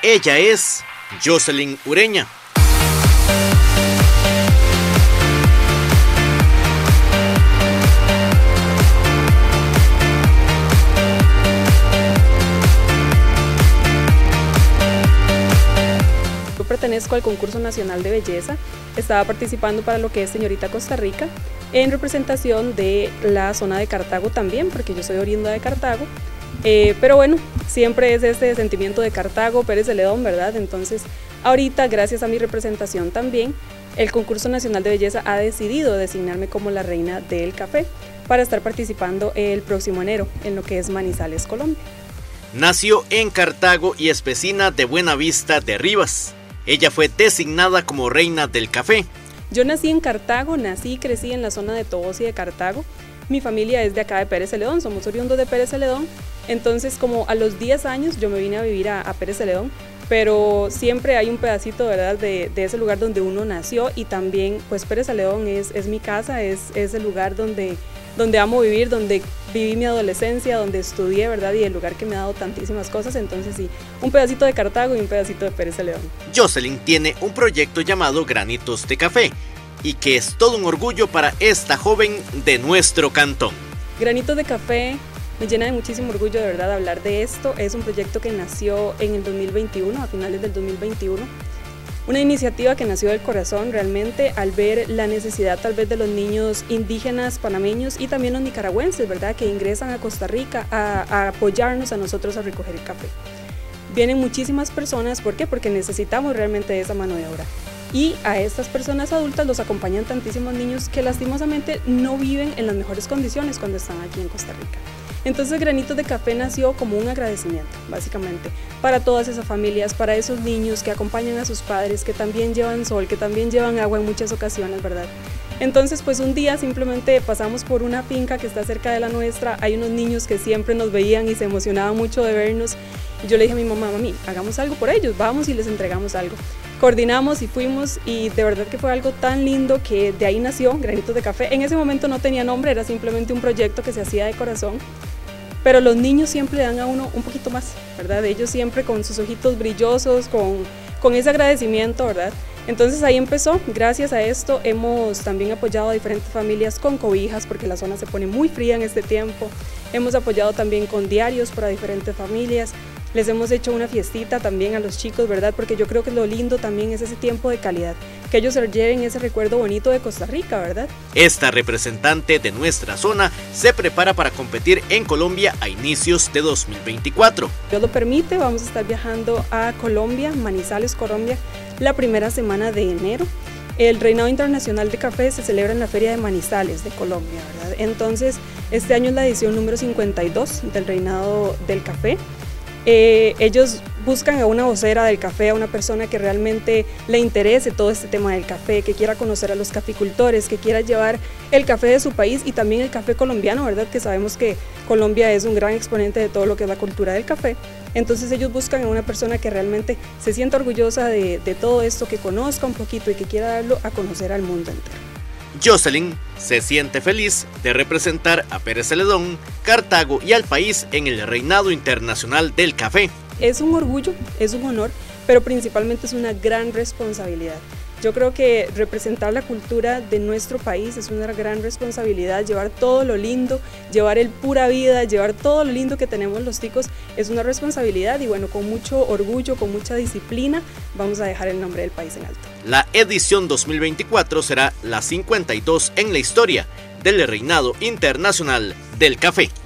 Ella es Jocelyn Ureña. Yo pertenezco al concurso nacional de belleza, estaba participando para lo que es Señorita Costa Rica, en representación de la zona de Cartago también, porque yo soy oriunda de Cartago, pero bueno, siempre es este sentimiento de Cartago, Pérez Celedón, ¿verdad? Entonces, ahorita, gracias a mi representación también, el concurso nacional de belleza ha decidido designarme como la reina del café para estar participando el próximo enero en lo que es Manizales, Colombia. Nació en Cartago y es vecina de Buenavista de Rivas. Ella fue designada como reina del café. Yo nací en Cartago, nací y crecí en la zona de Tobosi de Cartago. Mi familia es de acá de Pérez Celedón, somos oriundos de Pérez Celedón. Entonces, como a los 10 años yo me vine a vivir a Pérez Celedón, pero siempre hay un pedacito, ¿verdad?, de ese lugar donde uno nació, y también pues Pérez Celedón es mi casa, es el lugar donde amo vivir, donde viví mi adolescencia, donde estudié, ¿verdad?, y el lugar que me ha dado tantísimas cosas. Entonces sí, un pedacito de Cartago y un pedacito de Pérez Celedón. Jocelyn tiene un proyecto llamado Granitos de Café, y que es todo un orgullo para esta joven de nuestro cantón. Granitos de Café me llena de muchísimo orgullo, de verdad, hablar de esto. Es un proyecto que nació en el 2021, a finales del 2021. Una iniciativa que nació del corazón realmente al ver la necesidad tal vez de los niños indígenas panameños y también los nicaragüenses, ¿verdad?, que ingresan a Costa Rica a apoyarnos a nosotros a recoger el café. Vienen muchísimas personas, ¿por qué? Porque necesitamos realmente esa mano de obra. Y a estas personas adultas los acompañan tantísimos niños que lastimosamente no viven en las mejores condiciones cuando están aquí en Costa Rica. Entonces Granitos de Café nació como un agradecimiento, básicamente, para todas esas familias, para esos niños que acompañan a sus padres, que también llevan sol, que también llevan agua en muchas ocasiones, ¿verdad? Entonces, pues un día simplemente pasamos por una finca que está cerca de la nuestra, hay unos niños que siempre nos veían y se emocionaban mucho de vernos, y yo le dije a mi mamá, mami, hagamos algo por ellos, vamos y les entregamos algo. Coordinamos y fuimos, y de verdad que fue algo tan lindo que de ahí nació Granitos de Café. En ese momento no tenía nombre, era simplemente un proyecto que se hacía de corazón, pero los niños siempre le dan a uno un poquito más, ¿verdad? Ellos siempre con sus ojitos brillosos, con ese agradecimiento, ¿verdad? Entonces ahí empezó. Gracias a esto hemos también apoyado a diferentes familias con cobijas, porque la zona se pone muy fría en este tiempo. Hemos apoyado también con diarios para diferentes familias. Les hemos hecho una fiestita también a los chicos, ¿verdad? Porque yo creo que lo lindo también es ese tiempo de calidad, que ellos se lleven ese recuerdo bonito de Costa Rica, ¿verdad? Esta representante de nuestra zona se prepara para competir en Colombia a inicios de 2024. Dios lo permite, vamos a estar viajando a Colombia, Manizales, Colombia, la primera semana de enero. El Reinado Internacional de Café se celebra en la Feria de Manizales de Colombia, ¿verdad? Entonces, este año es la edición número 52 del Reinado del Café. Ellos buscan a una vocera del café, a una persona que realmente le interese todo este tema del café, que quiera conocer a los caficultores, que quiera llevar el café de su país y también el café colombiano, ¿verdad? Que sabemos que Colombia es un gran exponente de todo lo que es la cultura del café. Entonces ellos buscan a una persona que realmente se sienta orgullosa de todo esto, que conozca un poquito y que quiera darlo a conocer al mundo entero. Jocelyn se siente feliz de representar a Pérez Celedón, Cartago y al país en el Reinado Internacional del Café. Es un orgullo, es un honor, pero principalmente es una gran responsabilidad. Yo creo que representar la cultura de nuestro país es una gran responsabilidad, llevar todo lo lindo, llevar el pura vida, llevar todo lo lindo que tenemos los ticos, es una responsabilidad, y bueno, con mucho orgullo, con mucha disciplina, vamos a dejar el nombre del país en alto. La edición 2024 será la 52 en la historia del Reinado Internacional del Café.